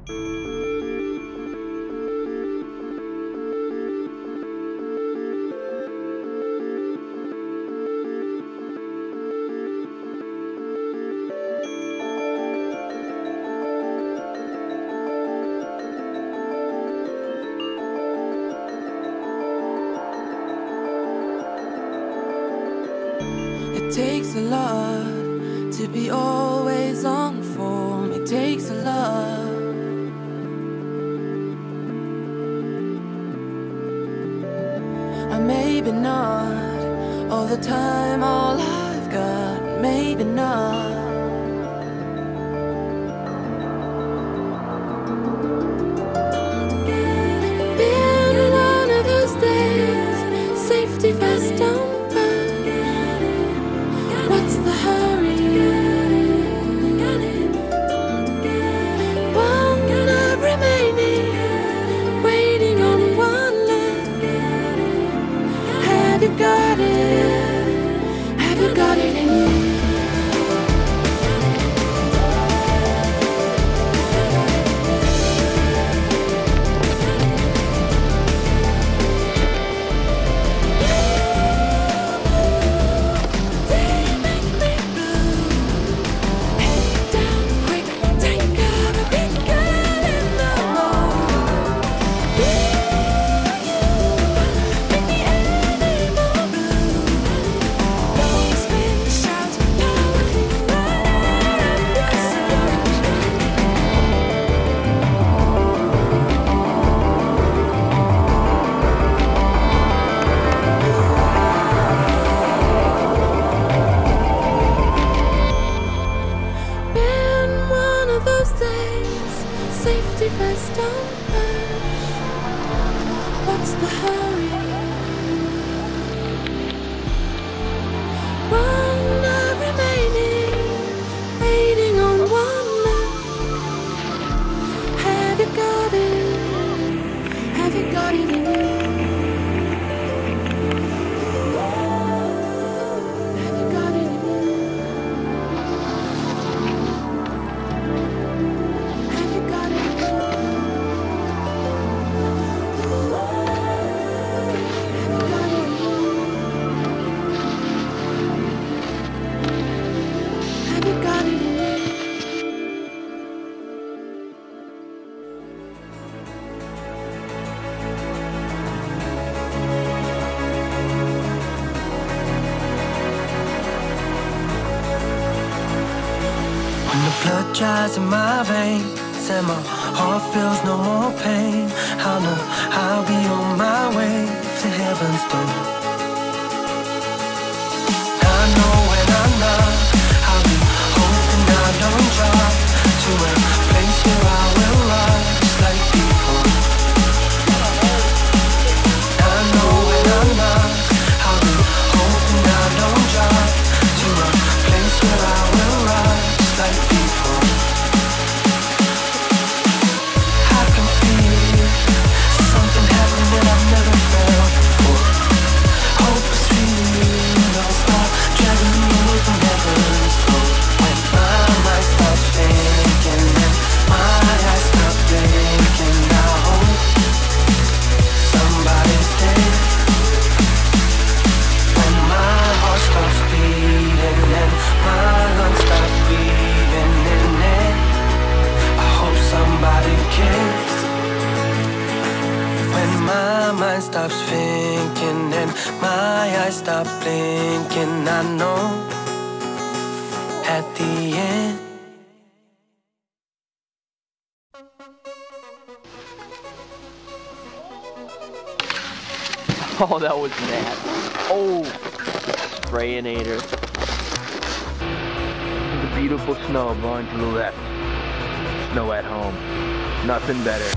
It takes a lot to be always on form. It takes a lot. Maybe not all the time, all I've got. Maybe not. Been one of those days, safety vest on. What's the hurry? One night remaining, waiting on one leg. Have you got it? Have you got it in you? Safety vest on push. What's the hurry? One night remaining, waiting on one look. Have you got it? Have you got it in you? When the blood dries in my veins and my heart feels no more pain, I'll know I'll be on my way to heaven's door. I know when I'm not, I'll be hoping I don't drop to a place where I will rise like before. I know when I'm not, I'll be hoping I don't drop to a place where I will rise like before. I can feel something happening that I've never felt before. Hope is real, I'll stop dragging me away from heaven's door. When my mind stops thinking and my eyes stop blinking, I hope somebody's dead. When my heart stops beating and my lungs stop breathing in it, I hope somebody cares. When my mind stops thinking and my eyes stop blinking, I know at the end. Oh, that was mad. Oh, sprayinator. The beautiful snow blowing to the left. Snow at home. Nothing better.